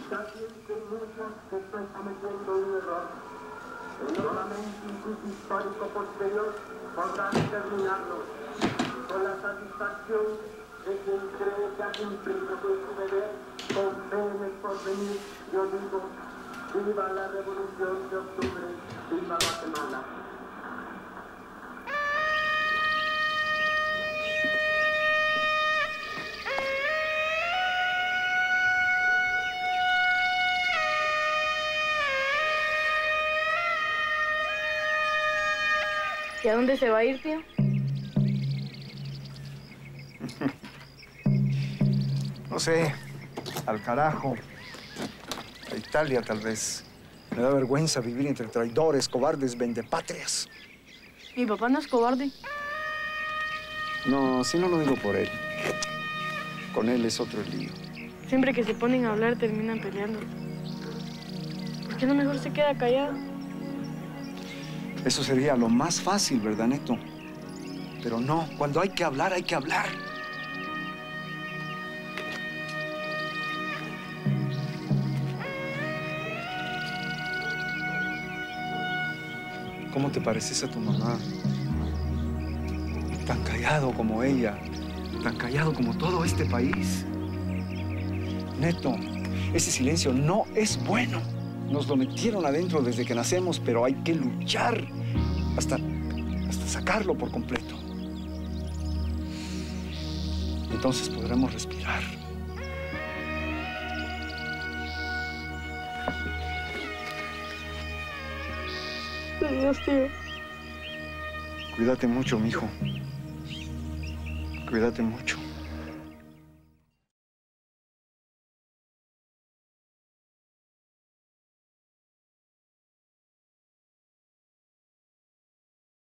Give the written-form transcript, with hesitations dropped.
Quizás piensen muchos que estoy cometiendo un error. Solamente un juicio histórico posterior podrá determinarlo. Con la satisfacción de quien cree que ha cumplido con su deber, con fe en el porvenir, yo digo, viva la Revolución de Octubre, viva Guatemala. ¿Y a dónde se va a ir, tío? No sé, al carajo. A Italia, tal vez. Me da vergüenza vivir entre traidores, cobardes, vendepatrias. Mi papá no es cobarde. No, si no lo digo por él. Con él es otro lío. Siempre que se ponen a hablar terminan peleando. ¿Por qué no mejor se queda callado? Eso sería lo más fácil, ¿verdad, Neto? Pero no, cuando hay que hablar, hay que hablar. ¿Cómo te pareces a tu mamá? Tan callado como ella, tan callado como todo este país. Neto, ese silencio no es bueno. Nos lo metieron adentro desde que nacemos, pero hay que luchar hasta sacarlo por completo. Entonces podremos respirar. Adiós, tío. Cuídate mucho, mijo. Cuídate mucho.